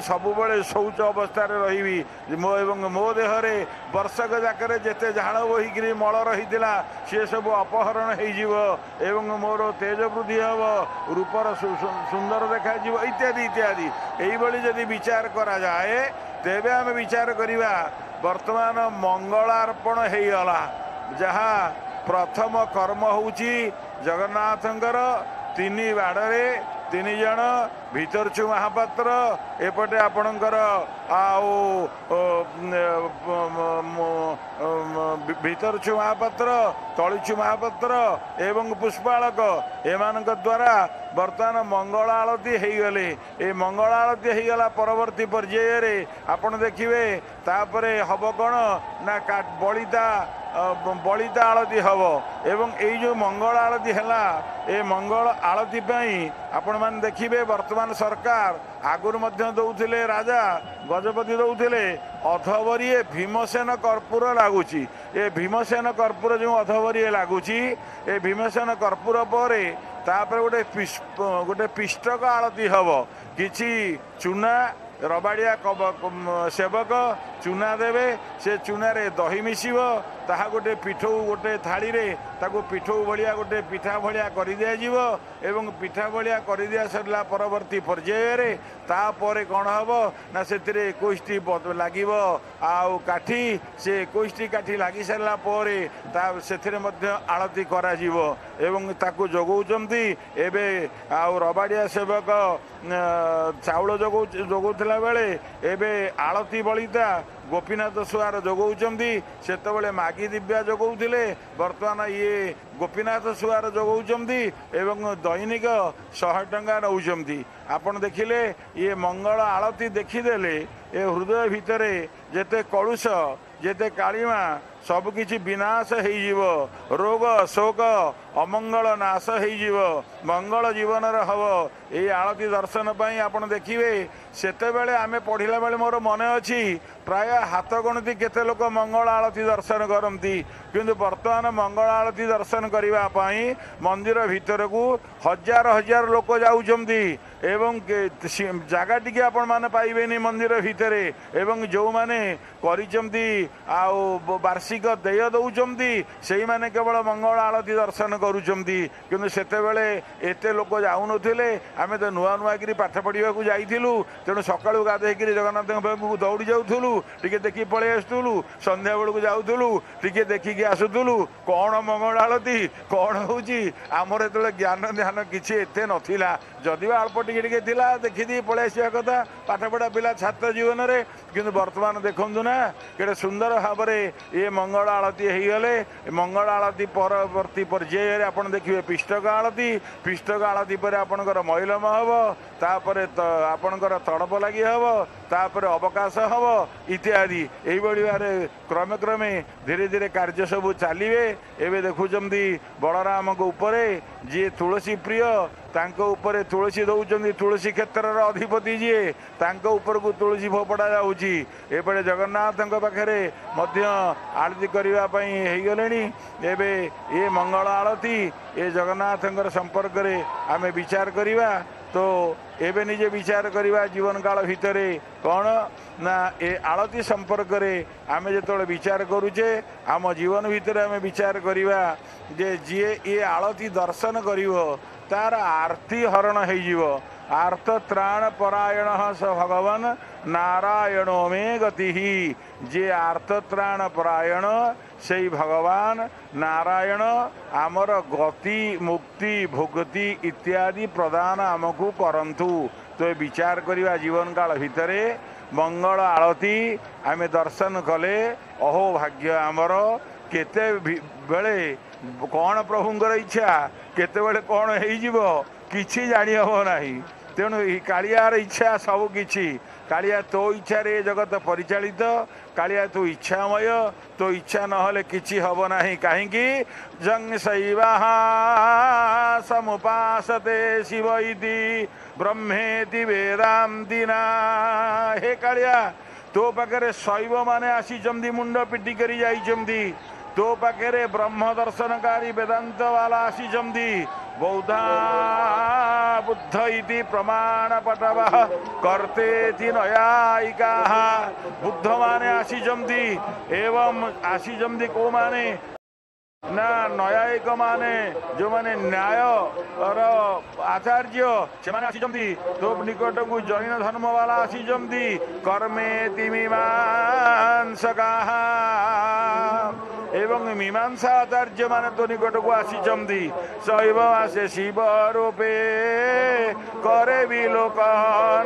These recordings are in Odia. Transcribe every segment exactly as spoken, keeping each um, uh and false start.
ସବୁବେଳେ ଶୌଚ ଅବସ୍ଥାରେ ରହିବି ମୋ ଏବଂ ମୋ ଦେହରେ ବର୍ଷକ ଯାକରେ ଯେତେ ଝାଳ ବୋହିକିରି ମଳ ରହିଥିଲା ସେ ସବୁ ଅପହରଣ ହେଇଯିବ ଏବଂ ମୋର ତେଜ ବୃଦ୍ଧି ହେବ, ରୂପର ସୁନ୍ଦର ଦେଖାଯିବ ଇତ୍ୟାଦି ଇତ୍ୟାଦି। ଏଇଭଳି ଯଦି ବିଚାର କରାଯାଏ ତେବେ ଆମେ ବିଚାର କରିବା ବର୍ତ୍ତମାନ ମଙ୍ଗଳାର୍ପଣ ହେଇଗଲା। ଯାହା ପ୍ରଥମ କର୍ମ ହେଉଛି ଜଗନ୍ନାଥଙ୍କର ତିନି ବାଡ଼ରେ ତିନି ଜଣ ଭିତରଛୁ ମହାପାତ୍ର, ଏପଟେ ଆପଣଙ୍କର ଆଉ ଭିତରଛୁ ମହାପାତ୍ର, ତଳିଛୁ ମହାପାତ୍ର ଏବଂ ପୁଷ୍ପାଳକ ଏମାନଙ୍କ ଦ୍ୱାରା ବର୍ତ୍ତମାନ ମଙ୍ଗଳ ଆଳତି ହେଇଗଲେ। ଏ ମଙ୍ଗଳ ଆଳତି ହେଇଗଲା ପରବର୍ତ୍ତୀ ପର୍ଯ୍ୟାୟରେ ଆପଣ ଦେଖିବେ ତାପରେ ହବ କ'ଣ ନା ବଳିତା ବଳିତା ଆଳତି ହେବ ଏବଂ ଏଇ ଯେଉଁ ମଙ୍ଗଳ ଆଳତି ହେଲା ଏ ମଙ୍ଗଳ ଆଳତି ପାଇଁ ଆପଣମାନେ ଦେଖିବେ ବର୍ତ୍ତମାନ ସରକାର ଆଗରୁ ମଧ୍ୟ ଦେଉଥିଲେ, ରାଜା ଗଜପତି ଦେଉଥିଲେ ଅଧବରିଏ ଭୀମସେନ କର୍ପୂର ଲାଗୁଛି। ଏ ଭୀମସେନ କର୍ପୂର ଯେଉଁ ଅଧବରିଏ ଲାଗୁଛି ଏ ଭୀମସେନ କର୍ପୂର ପରେ ତାପରେ ଗୋଟେ ଗୋଟେ ପିଷ୍ଟକ ଆଳତି ହେବ। କିଛି ଚୁନା ରବାଡ଼ିଆ ସେବକ ଚୁନା ଦେବେ, ସେ ଚୁନାରେ ଦହି ମିଶିବ, ତାହା ଗୋଟେ ପିଠଉ ଗୋଟେ ଥାଳିରେ ତାକୁ ପିଠଉ ଭଳିଆ ଗୋଟେ ପିଠା ଭଳିଆ କରିଦିଆଯିବ ଏବଂ ପିଠା ଭଳିଆ କରିଦିଆ ସରିଲା ପରବର୍ତ୍ତୀ ପର୍ଯ୍ୟାୟରେ ତାପରେ କ'ଣ ହେବ ନା ସେଥିରେ ଏକୋଇଶଟି ଲାଗିବ ଆଉ କାଠି, ସେ ଏକୋଇଶଟି କାଠି ଲାଗି ସାରିଲା ପରେ ତା ସେଥିରେ ମଧ୍ୟ ଆଳତି କରାଯିବ ଏବଂ ତାକୁ ଯୋଗାଉଛନ୍ତି। ଏବେ ଆଉ ରବାଡ଼ିଆ ସେବକ ଚାଉଳ ଯୋଗାଉ ଯୋଗାଉଥିଲା ବେଳେ ଏବେ ଆଳତି ବଳିତା ଗୋପୀନାଥ ସୁଆର ଯୋଗାଉଛନ୍ତି। ସେତେବେଳେ ମାଗି ଦିବ୍ୟା ଯୋଗାଉଥିଲେ, ବର୍ତ୍ତମାନ ଇଏ ଗୋପୀନାଥ ସୁଆର ଯୋଗାଉଛନ୍ତି ଏବଂ ଦୈନିକ ଶହେ ଟଙ୍କା ନେଉଛନ୍ତି। ଆପଣ ଦେଖିଲେ ଇଏ ମଙ୍ଗଳ ଆଳତି ଦେଖିଦେଲେ ଏ ହୃଦୟ ଭିତରେ ଯେତେ କଳୁଷ ଯେତେ କାଳିମା ସବୁକିଛି ବିନାଶ ହେଇଯିବ, ରୋଗ ଶୋକ ଅମଙ୍ଗଳ ନାଶ ହେଇଯିବ, ମଙ୍ଗଳ ଜୀବନରେ ହେବ। ଏଇ ଆଳତି ଦର୍ଶନ ପାଇଁ ଆପଣ ଦେଖିବେ ସେତେବେଳେ ଆମେ ପଢ଼ିଲା ବେଳେ ମୋର ମନେ ଅଛି ପ୍ରାୟ ହାତ ଗଣତି କେତେ ଲୋକ ମଙ୍ଗଳ ଆଳତି ଦର୍ଶନ କରନ୍ତି, କିନ୍ତୁ ବର୍ତ୍ତମାନ ମଙ୍ଗଳ ଆଳତି ଦର୍ଶନ କରିବା ପାଇଁ ମନ୍ଦିର ଭିତରକୁ ହଜାର ହଜାର ଲୋକ ଯାଉଛନ୍ତି ଏବଂ ଜାଗା ଟିକେ ଆପଣମାନେ ପାଇବେନି ମନ୍ଦିର ଭିତରେ ଏବଂ ଯେଉଁମାନେ କରିଛନ୍ତି ଆଉ ବାର୍ଷିକ ଦେୟ ଦେଉଛନ୍ତି ସେଇମାନେ କେବଳ ମଙ୍ଗଳ ଆଳତି ଦର୍ଶନ କରୁଛନ୍ତି। କିନ୍ତୁ ସେତେବେଳେ ଏତେ ଲୋକ ଯାଉନଥିଲେ, ଆମେ ତ ନୂଆ ନୂଆ କରି ପାଠ ପଢ଼ିବାକୁ ଯାଇଥିଲୁ, ତେଣୁ ସକାଳୁ ଗାଧେଇକିରି ଜଗନ୍ନାଥଙ୍କ ପାଖକୁ ଦୌଡ଼ି ଯାଉଥିଲୁ, ଟିକେ ଦେଖିକି ପଳେଇ ଆସୁଥିଲୁ, ସନ୍ଧ୍ୟାବେଳକୁ ଯାଉଥିଲୁ ଟିକେ ଦେଖିକି ଆସୁଥିଲୁ କ'ଣ ମଙ୍ଗଳ ଆଳତି କ'ଣ ହେଉଛି। ଆମର ଯେତେବେଳେ ଜ୍ଞାନ ଧ୍ୟାନ କିଛି ଏତେ ନଥିଲା, ଯଦିବା ଅଳ୍ପ ଟିକେ ଟିକେ ଥିଲା ଦେଖିଦେଇ ପଳେଇ ଆସିବା କଥା ପାଠପଢ଼ା ପିଲା ଛାତ୍ର ଜୀବନରେ, କିନ୍ତୁ ବର୍ତ୍ତମାନ ଦେଖନ୍ତୁ ନା କେଡ଼େ ସୁନ୍ଦର ଭାବରେ ଏ ମଙ୍ଗଳ ଆଳତି ହେଇଗଲେ। ମଙ୍ଗଳ ଆଳତି ପରବର୍ତ୍ତୀ ପର୍ଯ୍ୟାୟରେ ଆପଣ ଦେଖିବେ ପିଷ୍ଟକ ଆଳତି, ପିଷ୍ଟକ ଆଳତି ପରେ ଆପଣଙ୍କର ମଇଲମ ହେବ, ତାପରେ ଆପଣଙ୍କର ତଡ଼ପ ଲାଗି ହେବ, ତାପରେ ଅବକାଶ ହେବ ଇତ୍ୟାଦି। ଏଇଭଳି ଭାବରେ କ୍ରମେ କ୍ରମେ ଧୀରେ ଧୀରେ କାର୍ଯ୍ୟ ସବୁ ଚାଲିବେ। ଏବେ ଦେଖୁଛନ୍ତି ବଳରାମଙ୍କ ଉପରେ ଯିଏ ତୁଳସୀ ପ୍ରିୟ ତାଙ୍କ ଉପରେ ତୁଳସୀ ଦେଉଛନ୍ତି, ତୁଳସୀ କ୍ଷେତ୍ରର ଅଧିପତି ଯିଏ ତାଙ୍କ ଉପରକୁ ତୁଳସୀ ଫୋପଡ଼ା ଯାଉଛି। ଏପଟେ ଜଗନ୍ନାଥଙ୍କ ପାଖରେ ମଧ୍ୟ ଆଳତି କରିବା ପାଇଁ ହେଇଗଲେଣି। ଏବେ ଏ ମଙ୍ଗଳ ଆଳତି ଏ ଜଗନ୍ନାଥଙ୍କର ସମ୍ପର୍କରେ ଆମେ ବିଚାର କରିବା ତ ଏବେ ନିଜେ ବିଚାର କରିବା ଜୀବନ କାଳ ଭିତରେ କ'ଣ ନା ଏ ଆଳତି ସମ୍ପର୍କରେ ଆମେ ଯେତେବେଳେ ବିଚାର କରୁଛେ ଆମ ଜୀବନ ଭିତରେ ଆମେ ବିଚାର କରିବା ଯେ ଯିଏ ଏ ଆଳତି ଦର୍ଶନ କରିବ ତାର ଆର୍ତି ହରଣ ହେଇଯିବ। ଆର୍ତ ତ୍ରାଣ ପରାୟଣ ସ ଭଗବାନ ନାରାୟଣ ମେ ଗତି। ଯିଏ ଆର୍ତ ତ୍ରାଣ ପରାୟଣ ସେଇ ଭଗବାନ ନାରାୟଣ ଆମର ଗତି ମୁକ୍ତି ଭୁକ୍ତି ଇତ୍ୟାଦି ପ୍ରଦାନ ଆମକୁ କରନ୍ତୁ। ତ ଏ ବିଚାର କରିବା ଜୀବନ କାଳ ଭିତରେ ମଙ୍ଗଳ ଆଳତି ଆମେ ଦର୍ଶନ କଲେ ଅହୋ ଭାଗ୍ୟ ଆମର। କେତେବେଳେ କ'ଣ ପ୍ରଭୁଙ୍କର ଇଚ୍ଛା କେତେବେଳେ କ'ଣ ହେଇଯିବ କିଛି ଜାଣି ହେବ ନାହିଁ। ତେଣୁ ଏହି କାଳିଆର ଇଚ୍ଛା ସବୁ କିଛି। କାଳିଆ ତୋ ଇଚ୍ଛାରେ ଏ ଜଗତ ପରିଚାଳିତ, କାଳିଆ ତୁ ଇଚ୍ଛାମୟ, ତୋ ଇଚ୍ଛା ନହେଲେ କିଛି ହେବ ନାହିଁ। କାହିଁକି ଜଂ ଶୈବାଃ ସମୁପାସତେ ଶିବ ଇତି ବ୍ରହ୍ମେତି ବେଦାନ୍ତି ନା। ହେ କାଳିଆ ତୋ ପାଖରେ ଶୈବମାନେ ଆସିଛନ୍ତି, ମୁଣ୍ଡ ପିଟି କରି ଯାଇଛନ୍ତି। ତୋ ପାଖରେ ବ୍ରହ୍ମ ଦର୍ଶନକାରୀ ବେଦାନ୍ତ ବାଲା ଆସିଛନ୍ତି। बौद्धा बुद्ध इति प्रमाणपटवः कर्तेति नयायिकाः बुद्ध माने आसीचंती एवं आसीचंती को माने ना न्यायिक माने जो माने न्याय और आचार्य से माने आसीचंती तो निकट को जैन धर्म वाला आसीचंती कर्मेति मीमांसकाः एवं मीमांसा आचार्य माने तो निकट को आसीचंती शैव आसे शिव रूपे करे विलोकन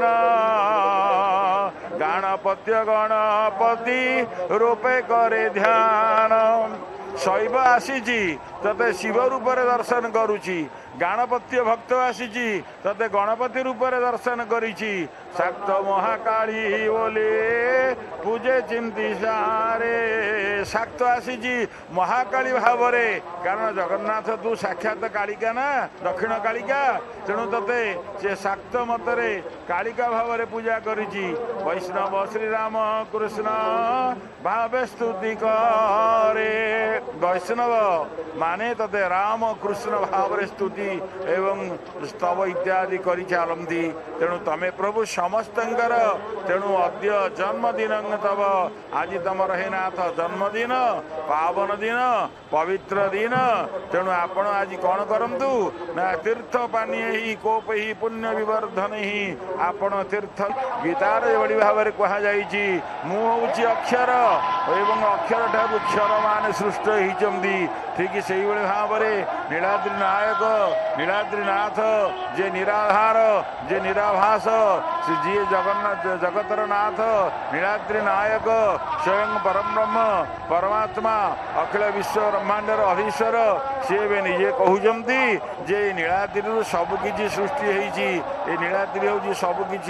गणपत्य गणपति रूपे करे ध्यान शैव आसीची तते शिव रूप दर्शन करुची गणपत्य भक्त आसीची तते गणपति रूप दर्शन करिची शाक्त महाकाली बोले पूजे चिंती सारे शाक्त आसीची महाकाली भाव कारण जगन्नाथ तू साक्षात कालिका ना दक्षिण कालिका तेणु तते से शाक्त मतरे कालिका भाव पूजा करिची वैष्णव श्रीराम कृष्ण भावे स्तुति करे वैष्णव माने तते राम कृष्ण भाव स्तुति एवं स्तव इत्यादि करि चालंती तेणु तमे प्रभु समस्तंकर तेणु अद्य जन्मदिन तव आज तमर हे नाथ जन्मदिन पावन दिन पवित्र दिन तेणु आपण आज कौन करंतु ना तीर्थ पानी ही कोप ही पुण्य विवर्धन ही आपण तीर्थ गीतार बड़ी भाव कह जाइछि मु होउछि अक्षर एवं अक्षर ठाकु क्षर मान सृष्ट होइचंदी ठीक से भाव नीलाद्री नायक नीलाद्रीनाथ जे निराधार जे निराभास जी जगन्नाथ जगतर नाथ नीलाद्री नायक स्वयं परम ब्रह्म परमात्मा अखिल विश्व ब्रह्मांडर अधीश्वर सी भी निजे कहते जे नीलाद्री सबकि सृष्टि होती नीलाद्री हूँ सबकि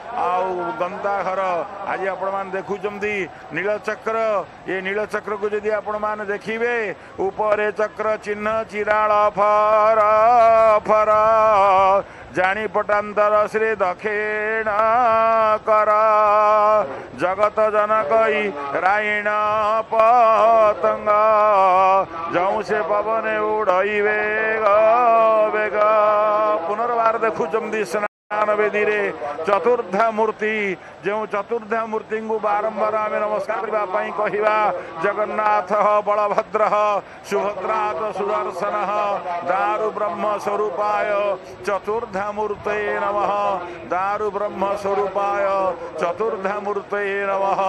गंताघर आज आपण मैंने देखुं नीलचक्र ये नीलचक्र को जदि आपण मैंने देखिए उपरे चक्र चिन्ह चिराल फर फर जानी पटांतर श्री दक्षिण कर जगत जनक रायण पतंग जाऊँ से पवन उड़ई वेग वेग पुनर्वार देखुचंदी वेदी रे चतुर्धा मूर्ति जो चतुर्धा मूर्ति को बारंबार आम नमस्कार करने कहवा जगन्नाथ बलभद्र सुभद्रा सुदर्शन दारु ब्रह्म स्वरूपाय चतुर्धा मूर्त नमः दारु ब्रह्म स्वरूपाय चतुर्धा मूर्त नमः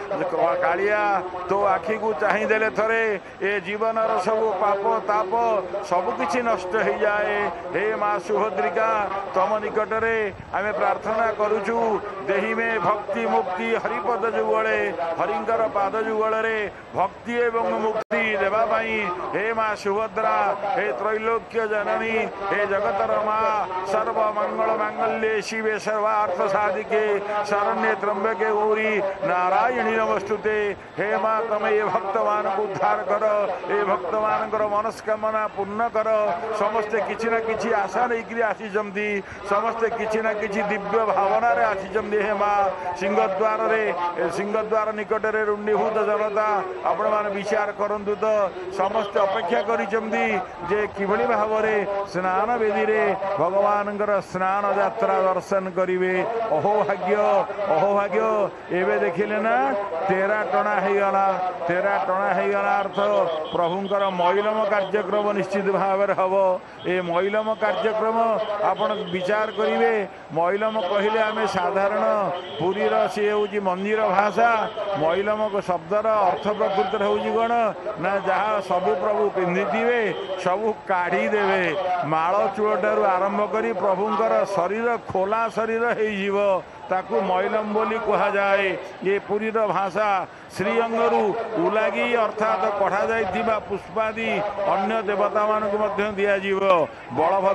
कालिया तो आखि को चाहिदेले थरे ए जीवन सब पाप ताप सबकि नष्ट हो जाए हे माँ सुभद्रिका तम निकटरे आमे प्रार्थना करुचु देही में भक्ति मुक्ति हरिपद जुगले हरिंकर पाद जुगले भक्ति एवं मुक्ति देवा पाई हे माँ सुभद्रा हे त्रैलोक्य जननी हे जगतर माँ सर्व मंगल मांगल्ये शिवे सर्वार्थ साधिके शरण्ये त्र्यंबके गौरी नारायणी नमस्तुते हे माँ तमे ये भक्तमान को उद्धार कर ए भक्तमान मनस्कामना पूर्ण कर समस्ते किछि ना किछि आशा नहीं आसीचंती समस्ते किछि ना किछि दिव्य भावना रे आसीचंती हे माँ सिंहद्वार रे सिंहद्वार निकट रे रुंडीभूत जनता आपण मान विचार करंतु तो समस्त अपेक्षा करिचंती जे किभली भाव रे स्नान वेदी रे भगवान स्नान यात्रा दर्शन करिवे अहो भाग्य अहो भाग्य एवं देखिले ना तेरा टणा हो गला तेरा टणा हो गला अर्थ प्रभुंकर मैलम कार्यक्रम निश्चित भाव हम ए मैलम कार्यक्रम आपण विचार करिवे मैलम कहले आम साधारण पुरीर सी हूँ मंदिर भाषा मैलम शब्दर अर्थ प्रकृत हूँ कौन ना जहाँ सबु प्रभु पिंधिथिबे सबू काढ़ी देवे माଳ चूल ठारू आरंभ करी प्रभुंकर शरीर खोला शरीर हो ताकू मैलम बोली कहा जाए ये पुरीर भाषा श्रीअंगरू उलागी अर्थात कढ़ा जाइथिबा पुष्पादि अन्य देवता मानक मध्य दिया बलभद्र